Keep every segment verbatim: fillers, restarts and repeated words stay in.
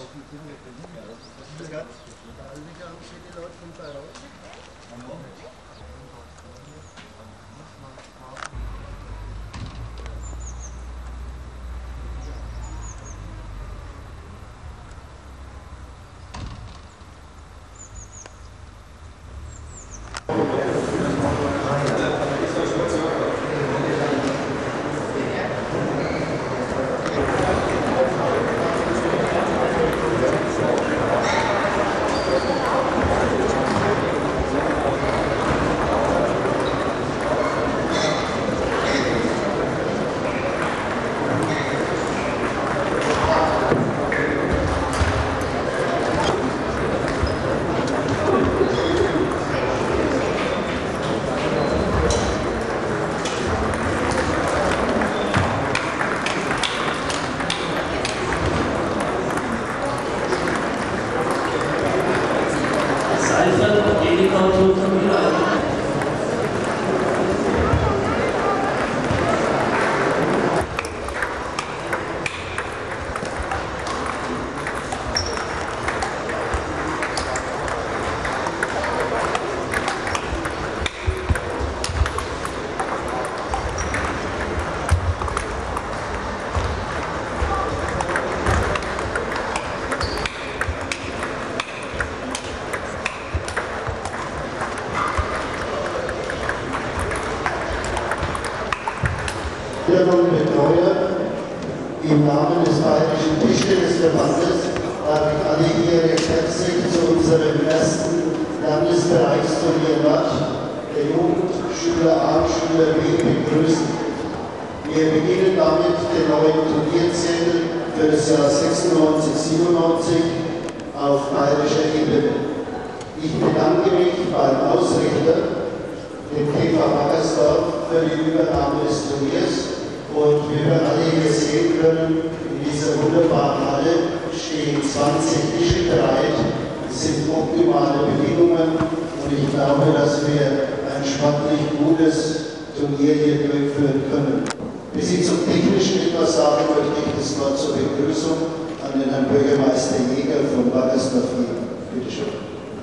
Im Namen des Bayerischen Tischtennisverbandes darf ich alle hier recht herzlich zu unserem ersten Landesbereichsturnier der Jugend, Schüler A, Schüler B begrüßen. Wir beginnen damit den neuen Turnierzettel für das Jahr sechsundneunzig siebenundneunzig auf bayerischer Ebene. Ich bedanke mich beim Ausrichter, dem K V Wackersdorf, für die Übernahme des Turniers. Und wie wir alle hier sehen können, in dieser wunderbaren Halle stehen zwanzig Tische bereit. Es sind optimale Bedingungen und ich glaube, dass wir ein sportlich gutes Turnier hier durchführen können. Bis ich zum Technischen etwas sagen möchte, ich das Wort zur Begrüßung an den Herrn Bürgermeister Jäger von Wackersdorf geben. Bitte schön.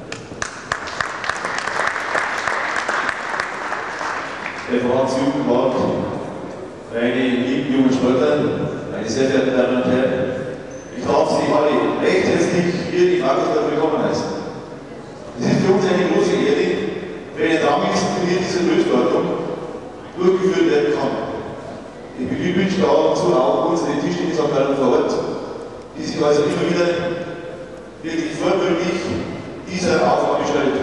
Der Verbandsjugendwart, meine lieben jungen Sportler, meine sehr verehrten Damen und Herren, ich darf Sie alle recht herzlich hier in Wackersdorf willkommen heißen. Es ist für uns eine große Ehre, wenn ein Ranglistenturnier dieser Größenordnung durchgeführt werden kann. Ich beglückwünsche dazu auch unsere Tischtennisabteilung vor Ort, die sich also immer wieder wirklich vorbildlich dieser Aufgabe stellt.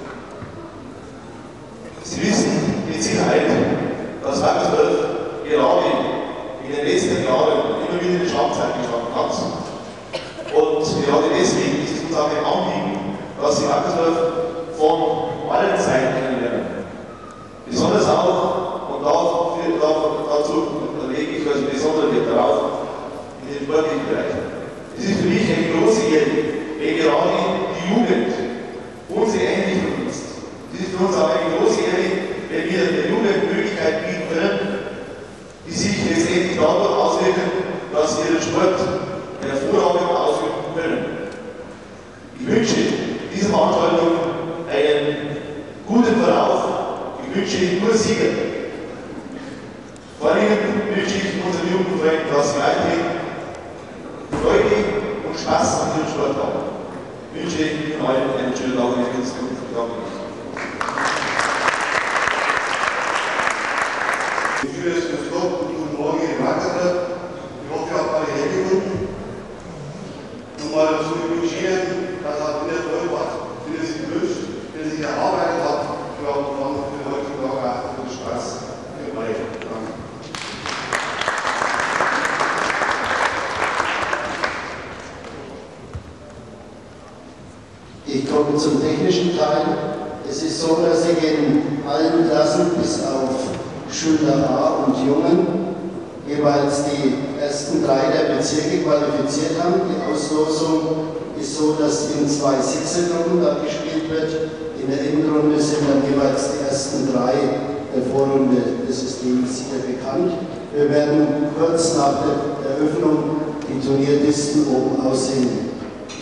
Sie wissen mit Sicherheit, dass Wackersdorf gerade in den letzten Jahren immer wieder in die Schlagzeilen gestanden hat. Und gerade deswegen ist es uns auch ein Anliegen, dass Sie Wackersdorf von allen Seiten kennenlernen. Besonders auch, und dafür, dazu lege ich also besonders Wert darauf, in den sportlichen Bereich. Es ist für mich eine große Ehre, wenn gerade die Jugend unsere Einrichtung benutzt. Es ist für uns auch eine große Ehre, wenn wir der Jugend Möglichkeiten bieten können, die sich letztendlich dadurch auswirken, dass sie ihren Sport hervorragend ausüben können. Ich wünsche dieser Veranstaltung einen guten Verlauf. Ich wünsche Ihnen nur Sieger. Vor allem wünsche ich unseren jungen Freunden, dass sie weiterhin Freude und Spaß an ihrem Sport haben. Ich wünsche Ihnen allen einen schönen Tag und einen guten Tag. Schönes Grüß Gott und guten Morgen in Wackersdorf. Ich hoffe, ihr habt alle Hände gefunden. Um mal zu Ihnen, dass auch in der Vollmacht, wenn ihr sich wünscht, wenn ihr sich erarbeitet habt, ich glaube, dann für heute Tag auch für den Spaß für euch. Danke. Ich komme zum technischen Teil. Es ist so, dass ich in allen Klassen bis auf Schüler A und Jungen jeweils die ersten drei der Bezirke qualifiziert haben. Die Auslosung ist so, dass in zwei Sechsergruppen da gespielt wird. In der Endrunde sind dann jeweils die ersten drei der Vorrunde des Systems sicher bekannt. Wir werden kurz nach der Eröffnung die Turnierlisten oben aussehen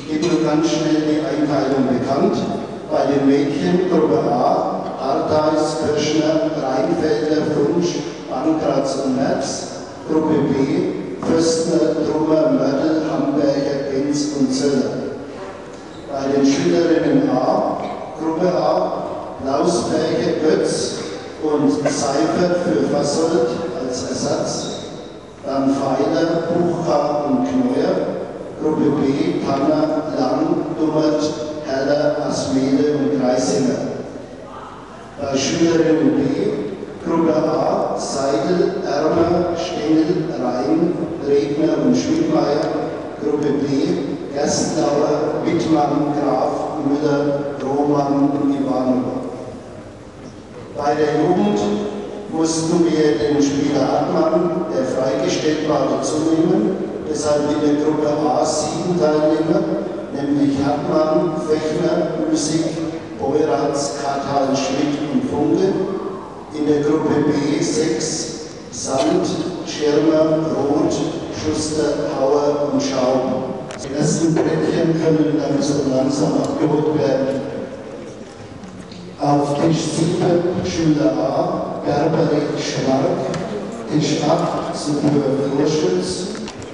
gebe nur ganz schnell die Einteilung bekannt. Bei den Mädchen Gruppe A, Artheis, Kirschner, Rheinfelder, Funsch, Bankratz und Merz. Gruppe B, Föstner, Trummer, Mörtel, Hamburger, Genz und Zöller. Bei den Schülerinnen A, Gruppe A, Lausberger, Götz und Seifert für Fassold als Ersatz. Dann Pfeiler, Buchka und Kneuer. Gruppe B, Tanner, Lang, Dummert, Heller, Asmele und Reisinger. Bei Schülerinnen B, Gruppe A, Seidel, Ermer, Stengel, Rhein, Regner und Schmidmeier. Gruppe B, Gerstlauer, Wittmann, Graf, Müller, Roman und Ivanova. Bei der Jugend mussten wir den Spieler Hartmann, der freigestellt war, dazunehmen. Deshalb in der Gruppe A sieben Teilnehmer, nämlich Hartmann, Fechner, Müssig, Beuratz, Kartal, Schmidt und Funke. In der Gruppe B sechs, Sand, Schirmer, Roth, Schuster, Hauer und Schaum. Die ersten Brettchen können dann so langsam abgeholt werden. Auf Tisch sieben, Schüler A, Gerberich, Schwark. Tisch acht, Super Vorschütz.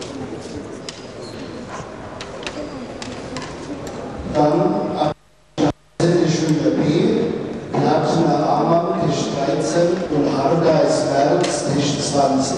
Dann ab Schüler B, Glattner Amann, Tisch dreizehn und Hardeis Merz, Tisch zwanzig.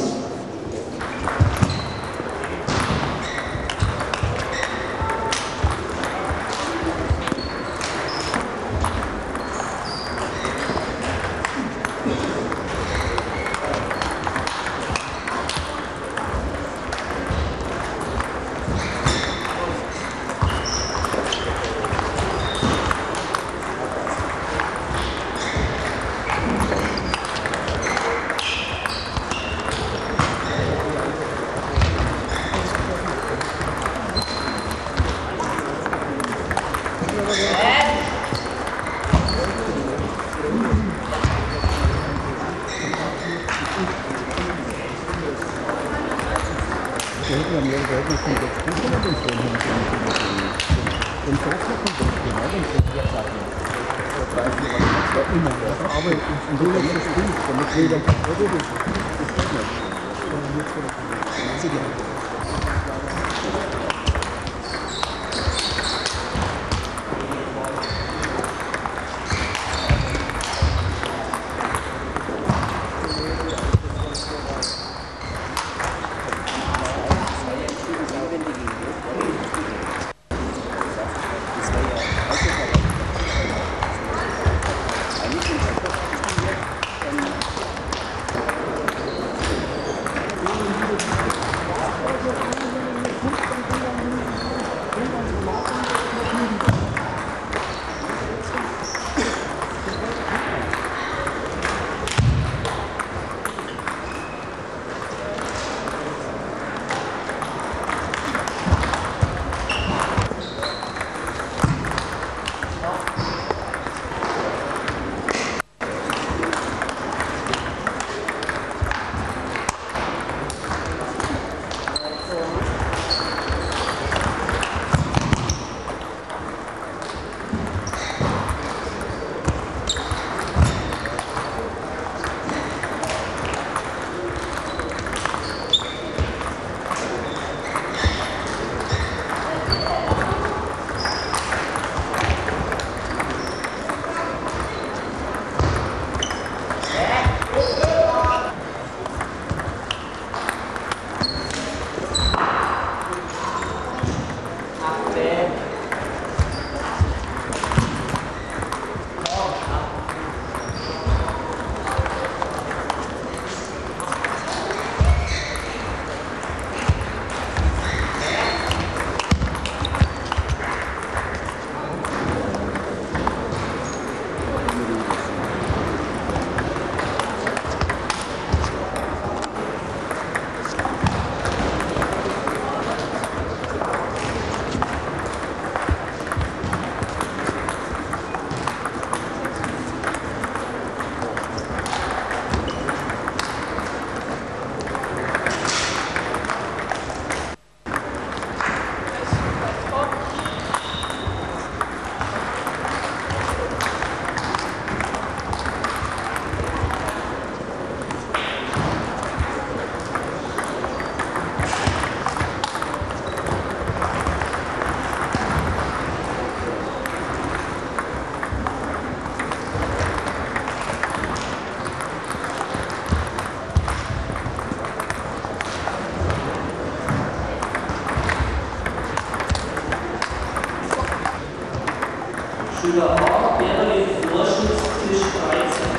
Schüler A, Berlin, Vorschutz, Tisch dreizehn.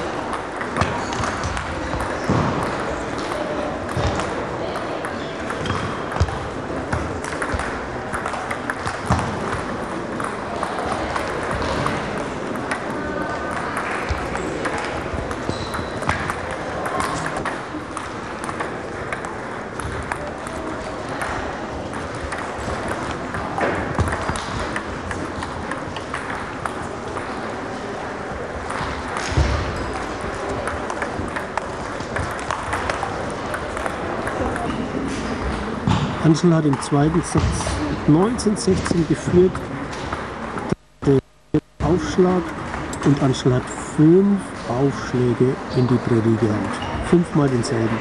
Hansl hat im zweiten Satz neunzehn sechzehn geführt, der Aufschlag, und Hansl hat fünf Aufschläge in die Prärie gehauen. Fünfmal denselben.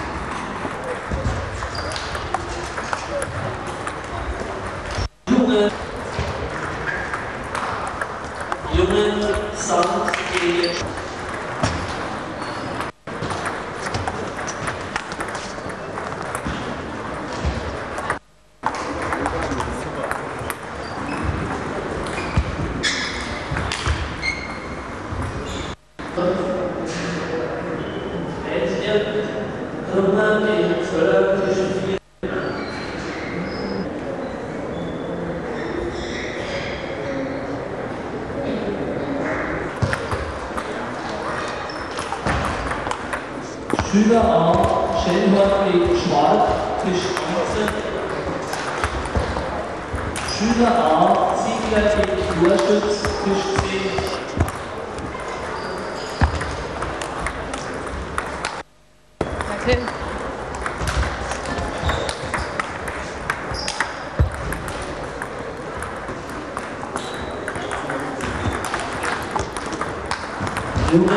Junge, Junge, Sand, Ehe. Schüler A, Schellenhorn gegen Schwalb, Tisch achtzehn. Schüler A, Ziegler gegen Vorschütz, Tisch zehn. Okay. Junge.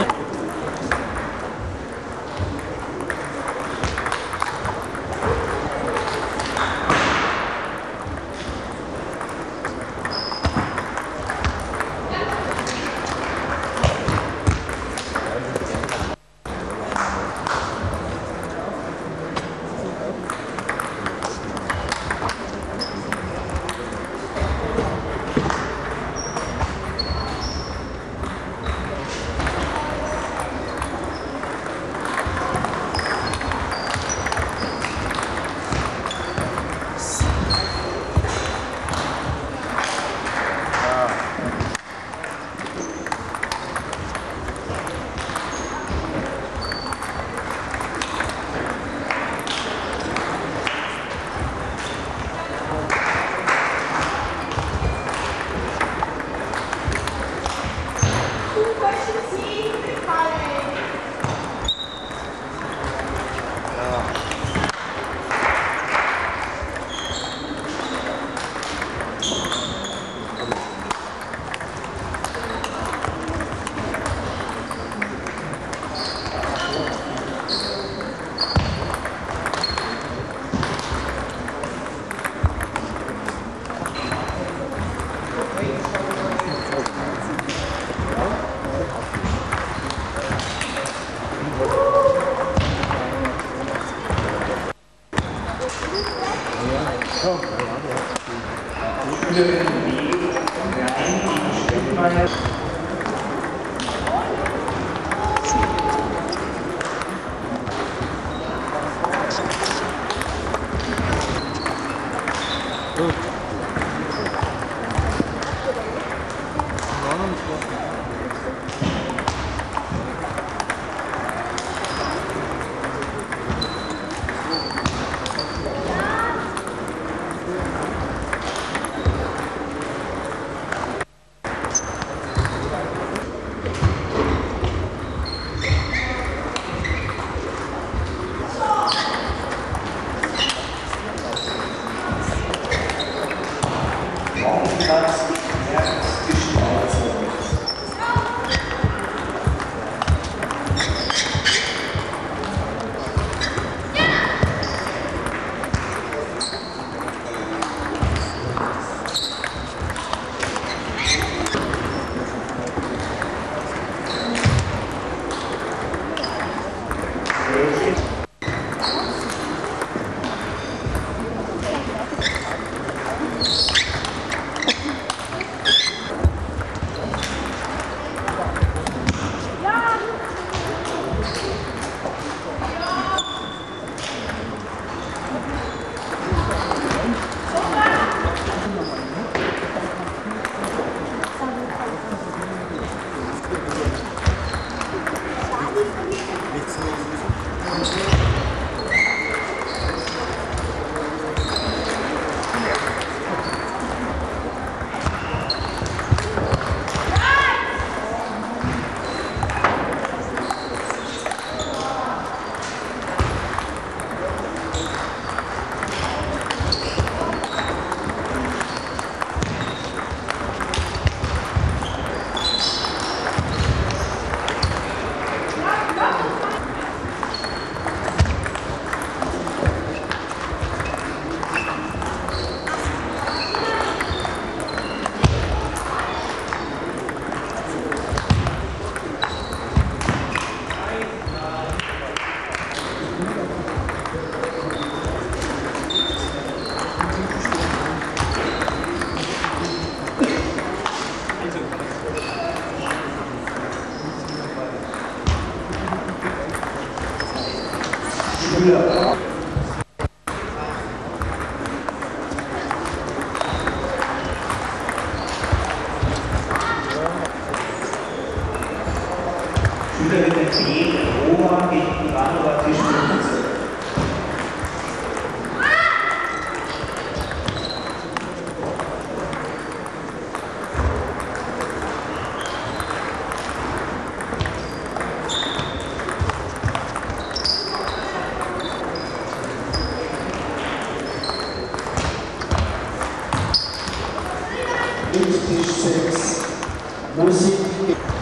mit Tisch sechs Musik.